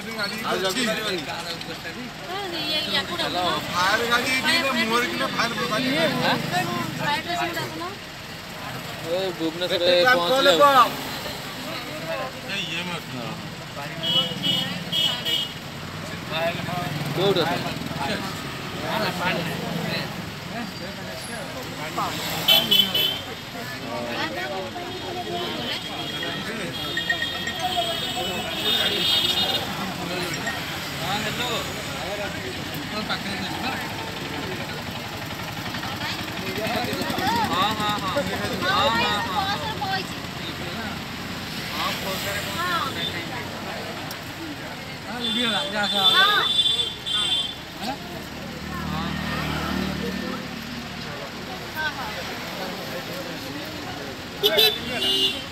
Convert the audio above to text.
आज जल्दी चलो फायर गाड़ी की मोर की फायर गाड़ी है ए भुवनेश्वर पहुंच गए ये मत कोड हेलो हाँ हाँ हाँ हाँ